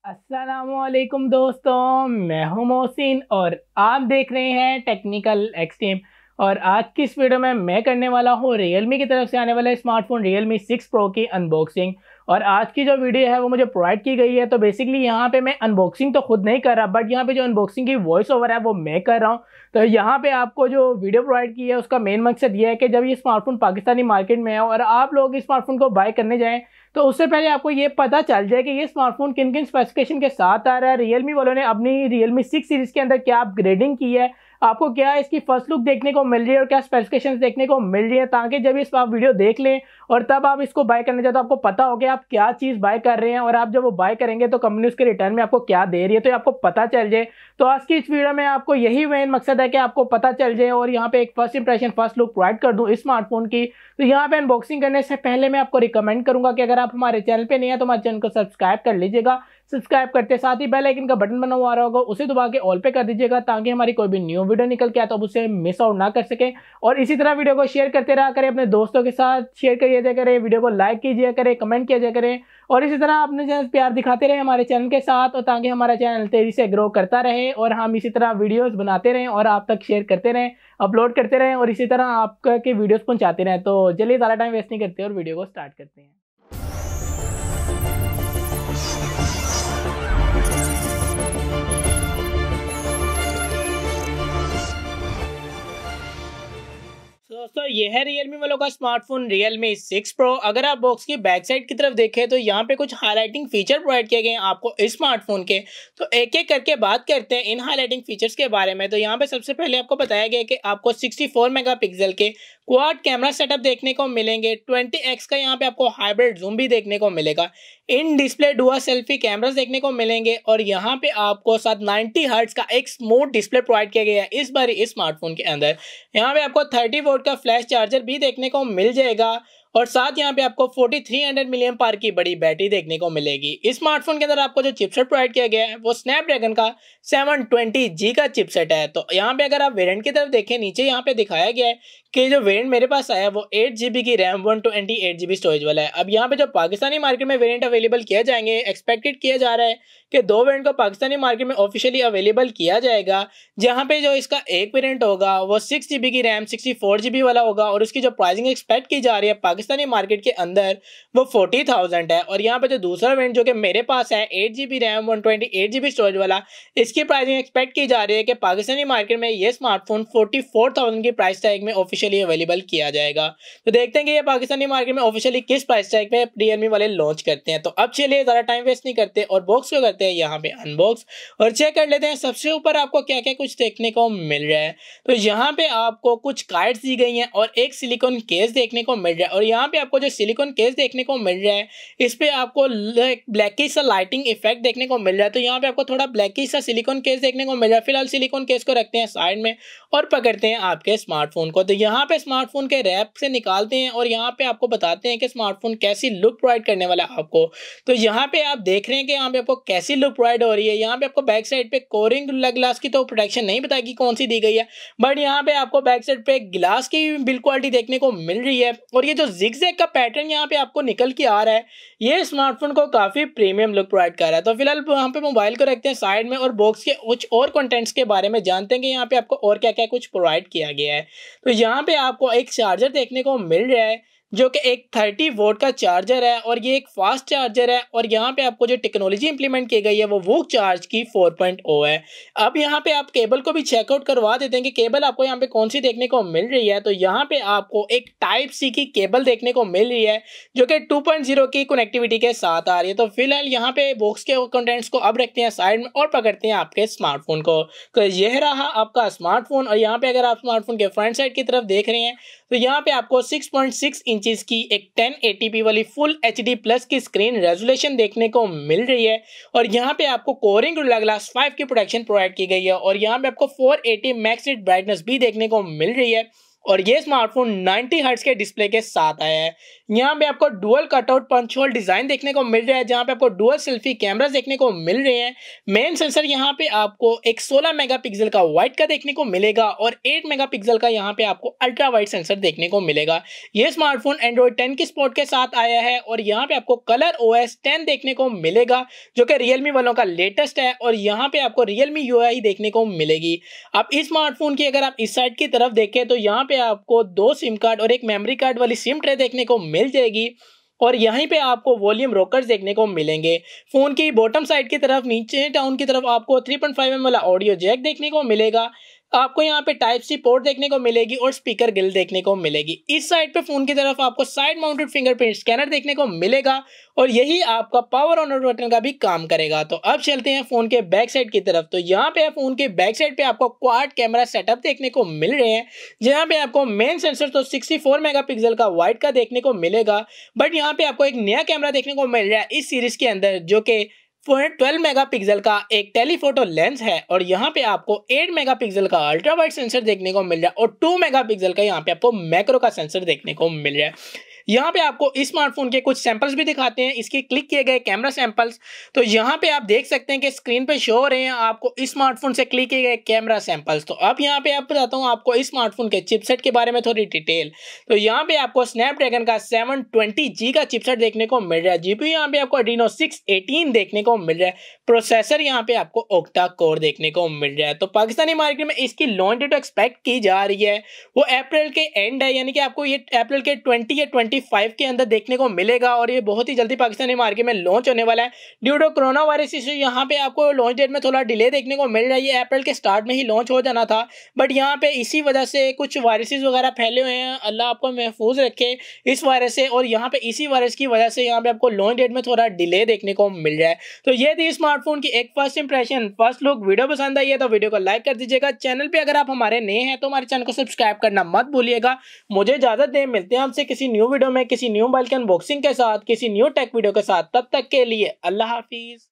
अस्सलामुअलैकुम दोस्तों, मैं हूं मोहसिन और आप देख रहे हैं टेक्निकल एक्सट्रीम। और आज की इस वीडियो में मैं करने वाला हूं रियलमी की तरफ से आने वाले स्मार्टफोन रियलमी 6 प्रो की अनबॉक्सिंग। और आज की जो वीडियो है वो मुझे प्रोवाइड की गई है, तो बेसिकली यहाँ पे मैं अनबॉक्सिंग तो खुद नहीं कर रहा, बट यहाँ पे जो अनबॉक्सिंग की वॉइस ओवर है वो मैं कर रहा हूँ। तो यहाँ पे आपको जो वीडियो प्रोवाइड की है उसका मेन मकसद ये है कि जब ये स्मार्टफोन पाकिस्तानी मार्केट में है और आप लोग इस स्मार्टफोन को बाय करने जाएं, तो उससे पहले आपको ये पता चल जाए कि ये स्मार्टफोन किन किन स्पेसिफिकेशन के साथ आ रहा है। रियलमी वालों ने अपनी रियलमी 6 सीरीज के अंदर क्या अपग्रेडिंग की है, आपको क्या इसकी फर्स्ट लुक देखने को मिल रही है और क्या स्पेसिफिकेशंस देखने को मिल रही है, ताकि जब इस आप वीडियो देख लें और तब आप इसको बाय करने जाए तो आपको पता हो कि आप क्या चीज़ बाय कर रहे हैं। और आप जब वो बाय करेंगे तो कंपनी उसके रिटर्न में आपको क्या दे रही है, तो ये आपको पता चल जाए। तो आज की इस वीडियो में आपको यही मेन मकसद है कि आपको पता चल जाए और यहाँ पे एक first impression, first look provide कर दूँ इस स्मार्टफोन की। तो यहाँ पे अनबॉक्सिंग करने से पहले मैं आपको रिकमेंड करूंगा कि अगर आप हमारे चैनल पे नहीं है तो हमारे चैनल को सब्सक्राइब कर लीजिएगा। सब्सक्राइब करते साथ ही बेल आइकन का बटन बना हुआ आ रहा होगा, उसे दबा के ऑल पे कर दीजिएगा, ताकि हमारी कोई भी न्यू वीडियो निकल के आए तो आप उसे मिस आउट ना कर सके। और इसी तरह वीडियो को शेयर करते रहा करें, अपने दोस्तों के साथ शेयर करिए करें, वीडियो को लाइक कीजिए करें, कमेंट किया करें। और इसी तरह अपने चैनल प्यार दिखाते रहे हमारे चैनल के साथ, और ताकि हमारा चैनल तेजी से ग्रो करता रहे और हम इसी तरह वीडियोस बनाते रहें और आप तक शेयर करते रहें, अपलोड करते रहें और इसी तरह आपका के वीडियोस पहुंचाते रहें। तो चलिए ज़्यादा टाइम वेस्ट नहीं करते और वीडियो को स्टार्ट करते हैं। दोस्तों ये है रियलमी वालों का स्मार्टफोन रियलमी 6 प्रो। अगर आप बॉक्स की बैक साइड की तरफ देखें तो यहाँ पे कुछ हाईलाइटिंग फीचर प्रोवाइड किए गए हैं आपको इस स्मार्टफोन के। तो एक एक करके बात करते हैं इन हाईलाइटिंग फीचर्स के बारे में। तो यहाँ पे सबसे पहले आपको बताया गया कि आपको 64 मेगापिक्सल के क्वाड कैमरा सेटअप देखने को मिलेंगे। 20x का यहाँ पे आपको हाइब्रिड जूम भी देखने को मिलेगा। In display dual selfie cameras देखने को मिलेंगे और यहाँ पे आपको साथ 90 हर्ट्ज का एक स्मूथ डिस्प्ले प्रोवाइड किया गया है इस बार इस स्मार्टफोन के अंदर। यहाँ पे आपको 30 वोल्ट का फ्लैश चार्जर भी देखने को मिल जाएगा और साथ यहाँ पे आपको 4300 मिलियन पावर की बड़ी बैटरी देखने को मिलेगी। इस स्मार्टफोन के अंदर आपको जो चिपसेट प्रोवाइड किया गया है वो स्नैपड्रैगन का 720G का चिपसेट है। तो यहाँ पे अगर आप वेरिएंट की तरफ देखें, नीचे यहाँ पे दिखाया गया है कि जो वेरिएंट मेरे पास आया है वो 8GB की रैम 128GB स्टोरेज वाला है। अब यहाँ पे जो पाकिस्तानी मार्केट में वेरिएंट अवेलेबल किया जाएंगे, एक्सपेक्टेड किया जा रहा है कि 2 वेरिएंट को पाकिस्तानी मार्केट में ऑफिशियली अवेलेबल किया जाएगा। जहाँ पे जो इसका एक वेरिएंट होगा वो 6GB की रैम 64GB वाला होगा और उसकी जो प्राइसिंग एक्सपेक्ट की जा रही है पाकिस्तानी मार्केट के अंदर वो 40,000 है। और यहाँ पे जो दूसरा वेरिएंट जो कि मेरे पास है 8GB रैम 128GB स्टोरेज वाला, इसकी प्राइसिंग एक्सपेक्ट की जा रही है कि पाकिस्तानी मार्केट में ये स्मार्टफोन 44,000 की प्राइस टैग में ऑफिशियली अवेलेबल किया जाएगा। तो देखते हैं कि ये पाकिस्तानी मार्केट में ऑफिशियली किस प्राइस टैग पे रियलमी वाले लॉन्च करते हैं। तो अब चलिए ज़्यादा टाइम वेस्ट नहीं करते और बॉक्स को करते हैं यहाँ पे अनबॉक्स और चेक कर लेते हैं सबसे ऊपर आपको क्या क्या कुछ देखने को मिल रहा है। तो यहाँ पे आपको कुछ कार्ड्स दी गई हैं और एक सिलिकॉन केस देखने को मिल रहा है। और यहाँ पे आपको जो सिलिकॉन केस देखने को मिल रहा है इस पे आपको ब्लैकिश सा लाइटिंग इफेक्ट देखने को मिल रहा है। तो यहाँ पे आपको थोड़ा ब्लैकिश सा सिलिकॉन केस देखने को मिल रहा है। फिलहाल सिलिकॉन केस को रखते हैं साइड में और पकड़ते हैं आपके स्मार्टफोन को। तो यहाँ पे स्मार्टफोन के रैप से निकालते हैं और यहाँ पे आपको बताते हैं कि स्मार्टफोन कैसी लुक प्रोवाइड करने वाला है आपको। तो यहाँ पे आप देख रहे हैं कि यहाँ पे आपको कैसी लुक प्रोवाइड हो रही है। यहाँ पे आपको बैक साइड पे कोरिंग ग्लास की तो प्रोटेक्शन नहीं बताएगी कौन सी दी गई है, बट यहाँ पे आपको बैक साइड पे ग्लास की बिल्ड क्वालिटी देखने को मिल रही है। और ये जो जिगजैग का पैटर्न यहाँ पे आपको निकल के आ रहा है, ये स्मार्टफोन को काफी प्रीमियम लुक प्रोवाइड कर रहा है। तो फिलहाल यहाँ पे मोबाइल को रखते हैं साइड में और बॉक्स के कुछ और कंटेंट्स के बारे में जानते हैं कि यहाँ पे आपको और क्या क्या कुछ प्रोवाइड किया गया है। तो यहाँ पे आपको एक चार्जर देखने को मिल रहा है जो कि एक 30 वोल्ट का चार्जर है और ये एक फास्ट चार्जर है। और यहाँ पे आपको जो टेक्नोलॉजी इंप्लीमेंट की गई है वो वूक चार्ज की 4.0 है। अब यहाँ पे आप केबल को भी चेकआउट करवा देते हैं कि केबल आपको यहाँ पे कौन सी देखने को मिल रही है। तो यहाँ पे आपको एक टाइप सी की केबल देखने को मिल रही है जो कि 2.0 की कनेक्टिविटी के साथ आ रही है। तो फिलहाल यहाँ पे बॉक्स के कंटेंट्स को अब रखते हैं साइड में और पकड़ते हैं आपके स्मार्टफोन को। तो यह रहा आपका स्मार्टफोन। और यहाँ पे अगर आप स्मार्टफोन के फ्रंट साइड की तरफ देख रहे हैं तो यहाँ पे आपको 6.6 इंचेस की एक 1080p वाली फुल HD प्लस की स्क्रीन रेजोल्यूशन देखने को मिल रही है। और यहाँ पे आपको कोरिंग ग्लास 5 की प्रोटेक्शन प्रोवाइड की गई है और यहाँ पे आपको 480 मैक्स ब्राइटनेस भी देखने को मिल रही है। और ये स्मार्टफोन 90 हर्ट्ज के डिस्प्ले के साथ आया है। यहाँ पे आपको dual cutout punch hole design देखने को मिल रहा है, जहाँ पे आपको डुअल सेल्फी कैमरास देखने को मिल रहे हैं। मेन सेंसर यहाँ पे आपको एक 16 मेगापिक्सल का वाइड का देखने को मिलेगा और 8 मेगापिक्सल का यहाँ पे आपको अल्ट्रा वाइड सेंसर देखने को मिलेगा। ये स्मार्टफोन एंड्रॉइड 10 की सपोर्ट के साथ आया है और यहाँ पे आपको कलर OS 10 देखने को मिलेगा, जो कि रियलमी वालों का लेटेस्ट है। और यहाँ पे आपको रियलमी UI देखने को मिलेगी। अब इस स्मार्टफोन की अगर आप इस साइड की तरफ देखें तो यहाँ पे आपको 2 सिम कार्ड और एक मेमोरी कार्ड वाली सिम ट्रे देखने को मिल जाएगी और यहीं पे आपको वॉल्यूम रोकर्स देखने को मिलेंगे। फोन की बॉटम साइड की तरफ नीचे डाउन की तरफ आपको 3.5mm वाला ऑडियो जैक देखने को मिलेगा। आपको यहाँ पे टाइप सी पोर्ट देखने को मिलेगी और स्पीकर ग्रिल देखने को मिलेगी। इस साइड पे फोन की तरफ आपको साइड माउंटेड फिंगरप्रिंट स्कैनर देखने को मिलेगा और यही आपका पावर ऑन और बटन का भी काम करेगा। तो अब चलते हैं फोन के बैक साइड की तरफ। तो यहाँ पे फोन के बैक साइड पे आपको क्वाड कैमरा सेटअप देखने को मिल रहे हैं, जहाँ पे आपको मेन सेंसर तो 64 मेगापिक्सल का वाइड का देखने को मिलेगा, बट यहाँ पे आपको एक नया कैमरा देखने को मिल रहा है इस सीरीज के अंदर, जो कि 12 मेगापिक्सल का एक टेलीफोटो लेंस है और यहाँ पे आपको 8 मेगापिक्सल का अल्ट्रा वाइड सेंसर देखने को मिल रहा है और 2 मेगापिक्सल का यहाँ पे आपको मैक्रो का सेंसर देखने को मिल रहा है। यहाँ पे आपको इस स्मार्टफोन के कुछ सैंपल्स भी दिखाते हैं, इसके क्लिक किए गए कैमरा सैंपल्स। तो यहाँ पे आप देख सकते हैं कि स्क्रीन पे शो हो रहे हैं आपको इस स्मार्टफोन से क्लिक किए गए कैमरा सैंपल्स। तो अब यहाँ पे आप बताता हूँ आपको इस स्मार्टफोन के चिपसेट के बारे में थोड़ी डिटेल। तो यहाँ पे आपको स्नैपड्रैगन का 720G का चिपसेट देखने को मिल रहा है। जीपीयू यहाँ पे आपको Adreno 618 देखने को मिल रहा है। प्रोसेसर यहाँ पे आपको ओक्टा कोर देखने को मिल रहा है। तो पाकिस्तानी मार्केट में इसकी लॉन्च डेट एक्सपेक्ट की जा रही है वो अप्रैल के एंड है, यानी कि आपको ये अप्रैल के 20 या 25 के अंदर देखने को मिलेगा और ये बहुत ही जल्दी पाकिस्तानी मार्केट में लॉन्च होने वाला है। Due to corona virus issue यहाँ पे आपको लॉन्च डेट में थोड़ा डिले देखने को मिल रहा है। ये अप्रैल के स्टार्ट में ही लॉन्च हो जाना था, बट यहाँ पे इसी वजह से कुछ वायरसेस वगैरह फैले हुए हैं। अल्लाह आपको महफूज रखे इस वायरस से, और यहाँ पे इसी वायरस की वजह से यहाँ पे आपको लॉन्च डेट में थोड़ा डिले देखने को मिल रहा है। तो ये थी स्मार्टफोन की एक first impression, first look. Video पसंद आई है तो वीडियो को लाइक कर दीजिएगा। चैनल पे अगर आप हमारे नए हैं तो हमारे चैनल को सब्सक्राइब करना मत भूलिएगा। मुझे इजाजत दें, मिलते हैं आपसे किसी न्यू वीडियो में, किसी न्यू मोबाइल के अनबॉक्सिंग के साथ, किसी न्यू टेक वीडियो के साथ। तब तक के लिए अल्लाह हाफिज।